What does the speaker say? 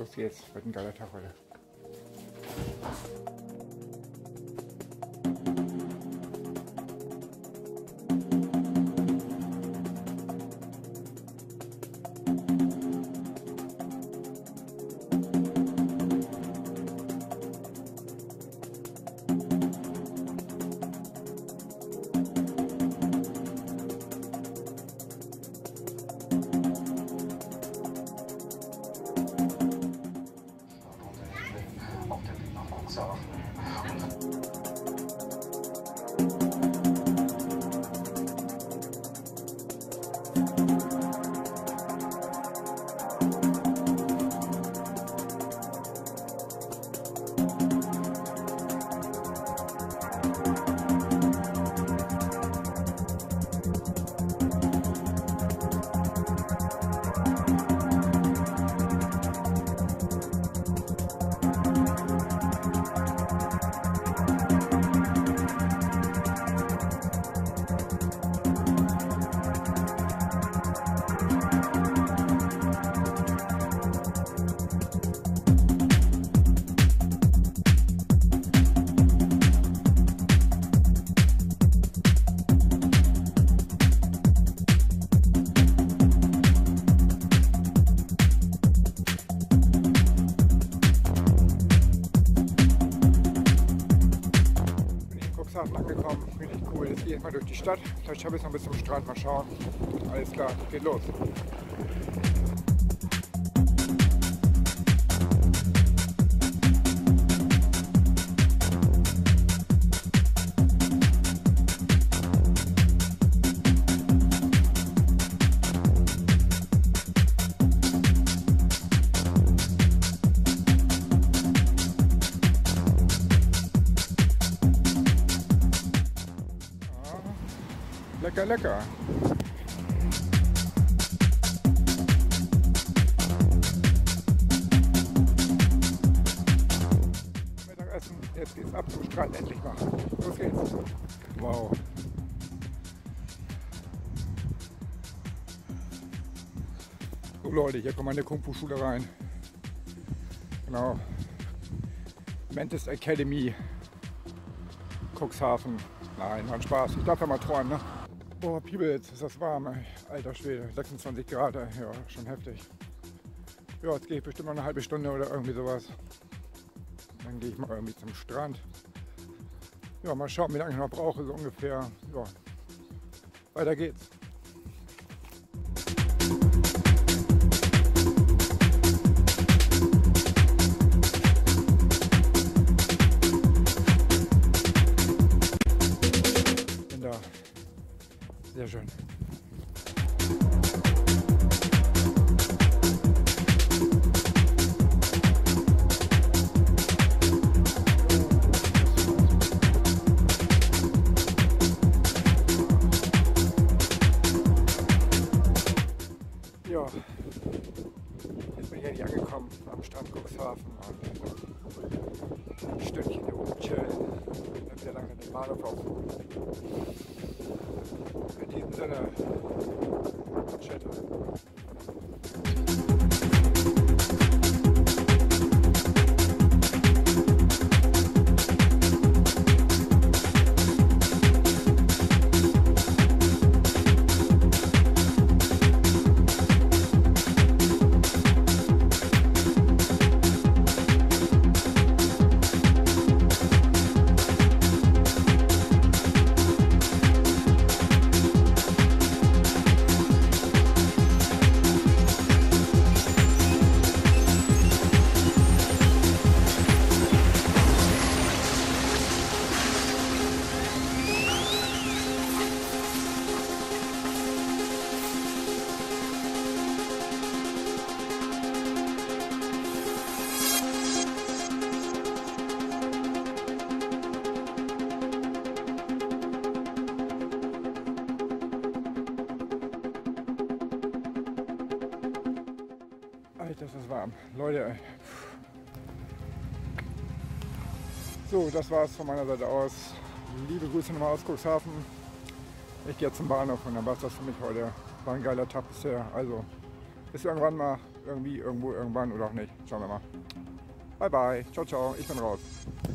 los geht's. Wird ein geiler Tag heute. Angekommen, richtig cool. Jetzt gehe ich mal durch die Stadt. Vielleicht schaffe ich es noch bis zum Strand. Mal schauen. Alles klar, geht los. Lecker, lecker. Mittagessen, jetzt geht's ab zum Strand endlich mal. Los geht's. Wow. So Leute, hier kommt meine Kung-Fu-Schule rein. Genau. Mantis Academy. Cuxhaven. Nein, war ein Spaß. Ich darf ja mal träumen, ne? Oh, Piebels, ist das warm, ey. Alter Schwede, 26 Grad, ey. Ja, schon heftig. Ja, jetzt gehe ich bestimmt noch eine halbe Stunde oder irgendwie sowas. Dann gehe ich mal irgendwie zum Strand. Ja, mal schauen, wie lange ich noch brauche, so ungefähr. Ja, weiter geht's. Bin da. Sehr schön. Ja, jetzt bin ich endlich angekommen am Strand Cuxhaven und ein Stündchen hier oben chillen. Dann wieder langsam den Bahnhof aufsuchen. In diesem Sinne, Chatter. Alter, ist das warm. Leute, ey. So, das war's von meiner Seite aus. Liebe Grüße nochmal aus Cuxhaven. Ich gehe jetzt zum Bahnhof und dann war's das für mich heute. War ein geiler Tag bisher. Also, bis irgendwann mal, irgendwie, irgendwo, irgendwann oder auch nicht. Schauen wir mal. Bye bye. Ciao, ciao. Ich bin raus.